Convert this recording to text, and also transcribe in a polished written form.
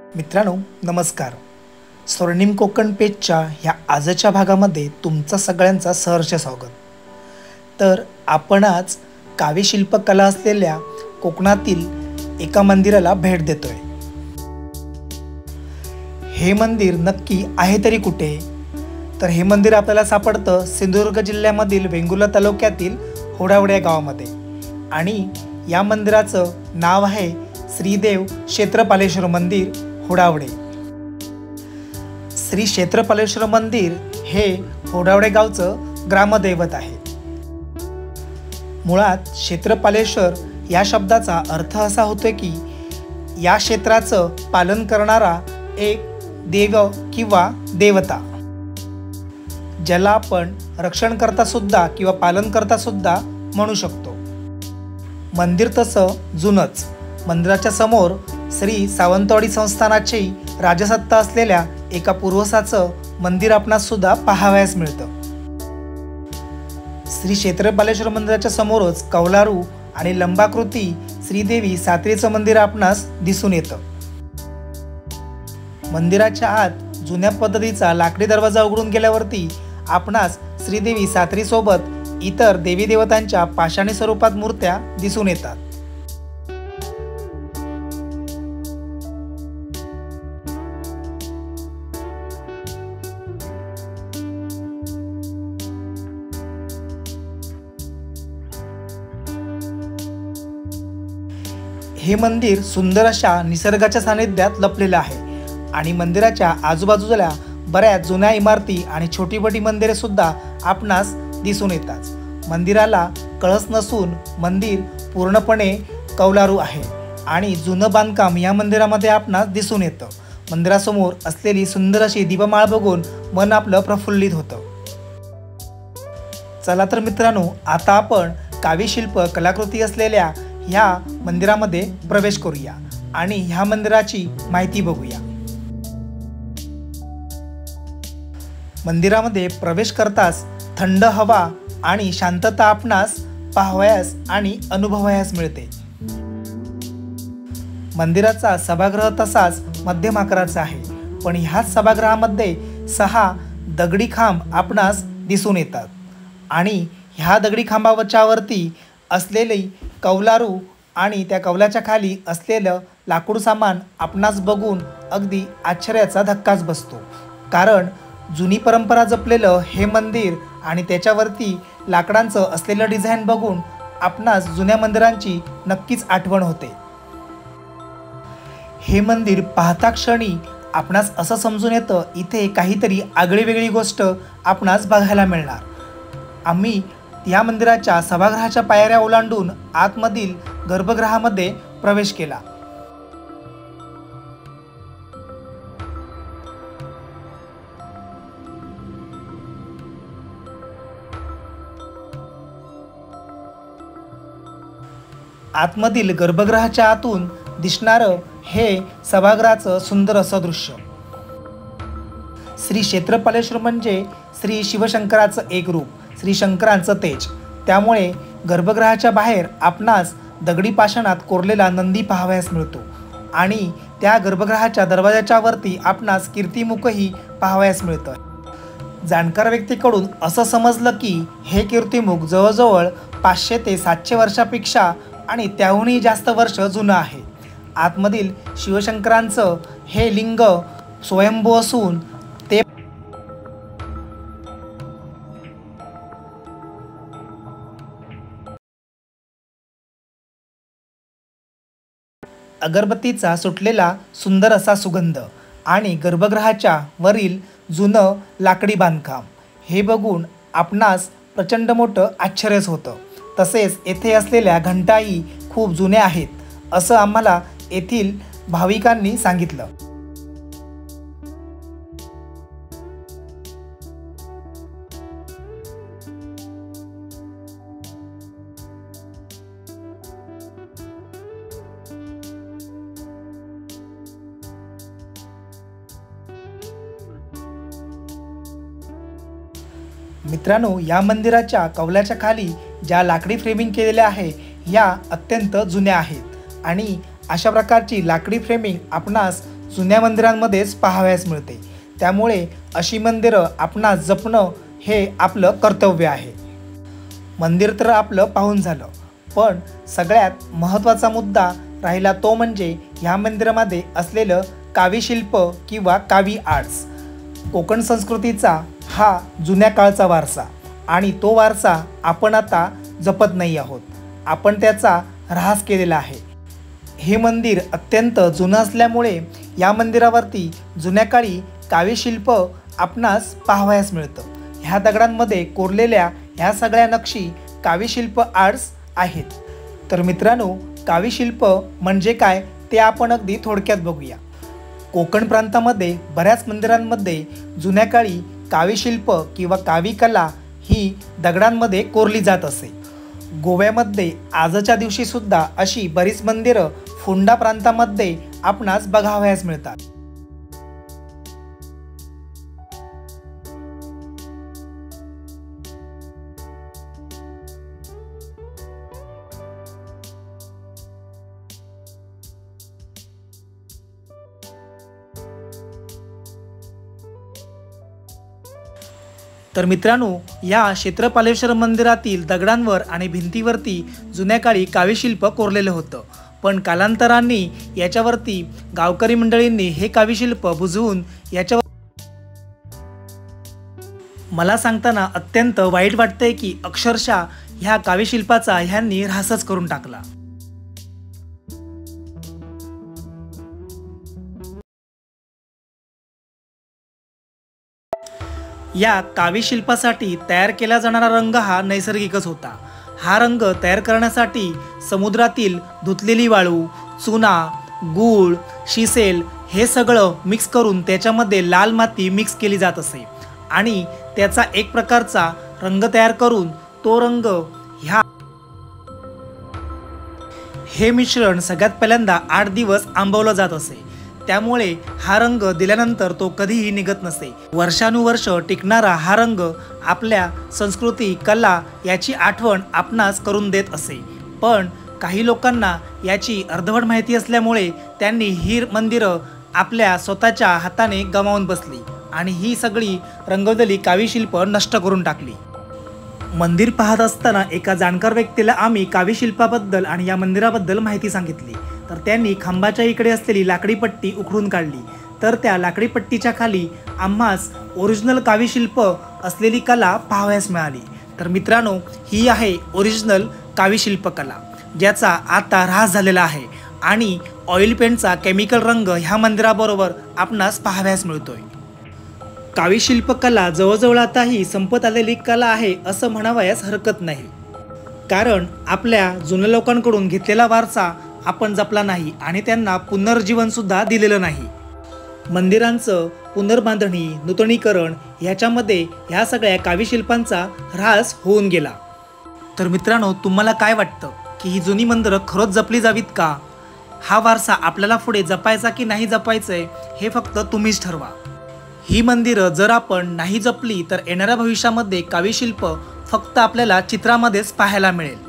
मित्रांनो नमस्कार. स्वर्णिम कोकण पेजच्या ह्या आजच्या भागामध्ये तुमचं सगळ्यांचं सहर्ष स्वागत. तर आपण आज काव्य शिल्पकला असलेल्या कोकणातील एका मंदिराला भेट देतोय. हे मंदिर नक्की आहे तरी कुठे? तर हे मंदिर आपल्याला सापडतं सिंधुदुर्ग जिल्ह्यामधील वेंगुर्ला तालुक्यातील होडावडे या गावामध्ये आणि या मंदिराचं नाव आहे श्रीदेव क्षेत्रपालेश्वर मंदिर होडावडे. श्री क्षेत्रपालेश्वर मंदिर हे होडावडे गावचं ग्रामदैवत आहे. मुळात क्षेत्रपालेश्वर या शब्दाचा अर्थ असा होतो की या क्षेत्राचं पालन करणारा एक देव किंवा देवता, ज्याला आपण रक्षणकर्ता सुद्धा किंवा पालनकर्ता सुद्धा म्हणू शकतो. मंदिर तसं जुनंच. मंदिराच्या समोर श्री सावंतवाडी संस्थानाची राजसत्ता असलेल्या एका पूर्वसाचं मंदिर आपणास सुद्धा पाहावयास मिळतं. श्री क्षेत्रपालेश्वर मंदिराच्या समोरच कौलारू आणि लंबाकृती श्रीदेवी सात्रीचं मंदिर आपणास दिसून येतं. मंदिराच्या आत जुन्या पद्धतीचा लाकडी दरवाजा उघडून गेल्यावरती आपणास श्रीदेवी सात्रीसोबत इतर देवी देवतांच्या पाषाणी स्वरूपात मूर्त्या दिसून येतात. हे मंदिर सुंदर अशा निसर्गाच्या सानिध्यात लपलेलं आहे आणि मंदिराच्या आजूबाजूला बऱ्याच जुन्या इमारती आणि छोटी मोठी मंदिरे सुद्धा आपणास दिसून येतात. मंदिराला कळस नसून मंदिर पूर्णपणे कौलारू आहे आणि जुनं बांधकाम या मंदिरामध्ये आपणास दिसून येतं. मंदिरासमोर असलेली सुंदर अशी दीपमाळ बघून मन आपलं प्रफुल्लित होतं. चला तर मित्रांनो, आता आपण काव्यशिल्प कलाकृती असलेल्या ह्या मंदिरामध्ये प्रवेश करूया आणि ह्या मंदिराची माहिती बघूया. मंदिरामध्ये प्रवेश करताच थंड हवा आणि शांतता आपणास पाहावयास आणि अनुभवावयास मिळते. मंदिराचा सभागृह तसाच मध्यम आकाराचा आहे, पण ह्याच सभागृहामध्ये 6 दगडी खांब आपणास दिसून येतात आणि ह्या दगडी खांबावरच्या वरती असलेली कौलारू आणि त्या कौलाच्या खाली असलेलं लाकूड सामान आपणास बघून अगदी आश्चर्याचा धक्काच बसतो. कारण जुनी परंपरा जपलेलं हे मंदिर आणि त्याच्यावरती लाकडांचं असलेलं डिझाईन बघून आपणास जुन्या मंदिरांची नक्कीच आठवण होते. हे मंदिर पाहता क्षणी आपणास असं समजून येतं इथे काहीतरी आगळीवेगळी गोष्ट आपणास बघायला मिळणार. आम्ही या मंदिराच्या सभागृहाच्या पायऱ्या ओलांडून आतमधील गर्भगृहामध्ये प्रवेश केला. आतमधील गर्भगृहाच्या आतून दिसणारं हे सभागृहाचं सुंदर असं दृश्य. श्री क्षेत्रपालेश्वर म्हणजे श्री शिवशंकराचं एक रूप, श्री शंकरांचं तेज. त्यामुळे गर्भगृहाच्या बाहेर आपणास दगडी पाषाणात कोरलेला नंदी पाहावयास मिळतो आणि त्या गर्भगृहाच्या दरवाजाच्या वरती आपणास कीर्तिमुखही पाहावयास मिळतं. जाणकार व्यक्तीकडून असं समजलं की हे कीर्तिमुख जवळजवळ 500 ते 700 वर्षापेक्षा आणि त्याहूनही जास्त वर्ष जुनं आहे. आतमधील शिवशंकरांचं हे लिंग स्वयंभू असून ते अगरबत्तीचा सुटलेला सुंदर असा सुगंध आणि गर्भगृहाच्या वरील जुनं लाकडी बांधकाम हे बघून आपणास प्रचंड मोठं आश्चर्यच होतं. तसेच येथे असलेल्या घंटाही खूप जुन्या आहेत असं आम्हाला येथील भाविकांनी सांगितलं. मित्रांनो, या मंदिराच्या कौलाच्या खाली ज्या लाकडी फ्रेमिंग केलेल्या आहे ह्या अत्यंत जुन्या आहेत आणि अशा प्रकारची लाकडी फ्रेमिंग आपणास जुन्या मंदिरांमध्येच पाहावयास मिळते। त्यामुळे अशी मंदिरं आपणास जपणं हे आपलं कर्तव्य आहे। मंदिर तर आपलं पाहून झालं, पण सगळ्यात महत्त्वाचा मुद्दा राहिला तो म्हणजे ह्या मंदिरामध्ये असलेलं कावी शिल्प किंवा कावी आर्ट्स। कोकण संस्कृतीचा हा जुन्या काळचा वारसा आणि तो वारसा आपण आता जपत नाही आहोत, आपण त्याचा ऱ्हास केलेला आहे। हे मंदिर अत्यंत जुनं असल्यामुळे या मंदिरावरती जुन्या काळी कावी शिल्प आपणास पाहावयास मिळतं। ह्या दगडांमध्ये कोरलेल्या ह्या सगळ्या नक्षी कावी शिल्प आर्ट्स आहेत। तर मित्रांनो, कावी शिल्प म्हणजे काय ते आपण अगदी थोडक्यात बघूया। कोकण प्रांतामध्ये बऱ्याच मंदिरांमध्ये जुन्या काळी कावी शिल्प किंवा कावी कला ही दगडांमध्ये कोरली जात असे। गोव्यामध्ये आजच्या दिवशी सुद्धा अशी बरीच मंदिरं फोंडा प्रांतामध्ये आपणास बघावयास मिळतात। तर मित्रांनो, या क्षेत्रपालेश्वर मंदिरातील दगडांवर आणि भिंतीवरती जुन्या काळी कावी शिल्प कोरलेलं होतं, पण कालांतराने याच्यावरती गावकरी मंडळींनी हे कावी शिल्प बुजवून याच्यावर मला सांगताना अत्यंत वाईट वाटतंय की अक्षरशः ह्या कावी शिल्पाचा ह्यांनी ऱ्हासच करून टाकला। या कावी शिल्पासाठी तयार केला जाणारा रंग हा नैसर्गिकच होता। हा रंग तयार करण्यासाठी समुद्रातील धुतलेली वाळू, चुना, गूळ, शिसेल हे सगळं मिक्स करून त्याच्यामध्ये लाल माती मिक्स केली जात असे आणि त्याचा एक प्रकारचा रंग तयार करून तो रंग हे मिश्रण सगळ्यात पहिल्यांदा 8 दिवस आंबवलं जात असे। त्यामुळे हा रंग दिल्यानंतर तो कधीही निघत नसे। वर्षानुवर्ष टिकणारा हा रंग आपल्या संस्कृती, कला याची आठवण आपणास करून देत असे। पण काही लोकांना याची अर्धवट माहिती असल्यामुळे त्यांनी ही मंदिरं आपल्या स्वतःच्या हाताने गमावून बसली आणि ही सगळी रंगवलेली कावी शिल्प नष्ट करून टाकली। मंदिर पाहत असताना एका जाणकार व्यक्तीला आम्ही कावी शिल्पाबद्दल आणि या मंदिराबद्दल माहिती सांगितली, तर त्यांनी खांबाच्या इकडे असलेली लाकडी पट्टी उखडून काढली, तर त्या लाकडी पट्टीच्या खाली आम्हास ओरिजिनल कावी शिल्प असलेली कला पाहावयास मिळाली। तर मित्रांनो, ही आहे ओरिजिनल कावी शिल्पकला, ज्याचा आता ऱ्हास झालेला आहे आणि ऑइल पेंटचा केमिकल रंग ह्या मंदिराबरोबर आपणास पाहावयास मिळतोय। कावी शिल्पकला जवळजवळ आता ही संपत आलेली कला आहे असं म्हणावयास हरकत नाही, कारण आपल्या जुन्या लोकांकडून घेतलेला वारसा आपण जपला नाही आणि त्यांना पुनर्जीवन सुद्धा दिलेलं नाही। मंदिरांचं पुनर्बांधणी, नूतनीकरण ह्याच्यामध्ये ह्या सगळ्या कावी शिल्पांचा ऱ्हास होऊन गेला। तर मित्रांनो, तुम्हाला काय वाटतं की ही जुनी मंदिरं खरंच जपली जावीत का? हा वारसा आपल्याला पुढे जपायचा की नाही जपायचंय हे फक्त तुम्हीच ठरवा। ही मंदिरं जर आपण नाही जपली तर येणाऱ्या भविष्यामध्ये कावी शिल्प फक्त आपल्याला चित्रामध्येच पाहायला मिळेल।